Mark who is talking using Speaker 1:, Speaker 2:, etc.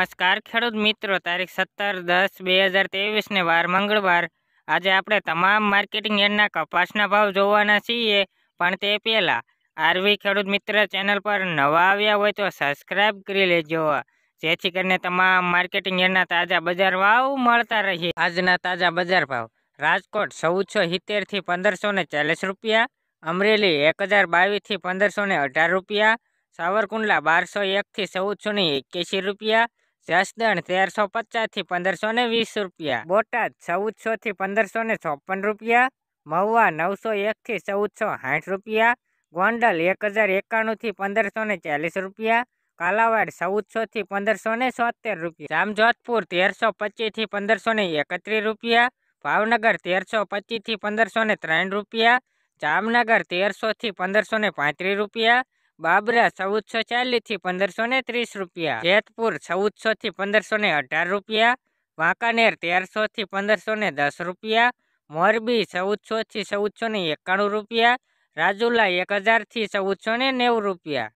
Speaker 1: નમસ્કાર ખેડૂત મિત્રો, તારીખ 17/10/2023 ને વાર મંગળવાર। આજે આપણે તમામ માર્કેટિંગ યાર્ડના કપાસના ભાવ જોવાના છીએ, પણ તે પહેલા આરવી ખેડૂત મિત્ર ચેનલ પર નવા આવ્યા હોય તો સબસ્ક્રાઇબ કરી લેજો, જેથી કરીને તમામ માર્કેટિંગ યાર્ડના તાજા બજાર ભાવ મળતા રહે। આજના તાજા બજાર ભાવ: રાજકોટ 1470 થી 1540 રૂપિયા, અમરેલી 1022 થી 1518 રૂપિયા, સાવરકુંડલા 1201 થી 1481 રૂપિયા, જસદણ 1350 થી 1520 રૂપિયા, બોટાદ 1400 થી 1556 રૂપિયા, મહુવા 901 થી 1460 રૂપિયા, ગોંડલ 1091 થી 1540 રૂપિયા, કાલાવાડ 1400 થી 1570 રૂપિયા, જામજોધપુર 1325 થી 1531 રૂપિયા, ભાવનગર 1325 થી 1503 રૂપિયા, જામનગર 1300 થી 1535 રૂપિયા, બાબરા 1440 થી 1530 રૂપિયા, જેતપુર 1400 થી 1518 રૂપિયા, વાંકાનેર 1300 થી 1510 રૂપિયા, મોરબી 1400 થી 1491 રૂપિયા, રાજુલા 1000 થી 1490 રૂપિયા।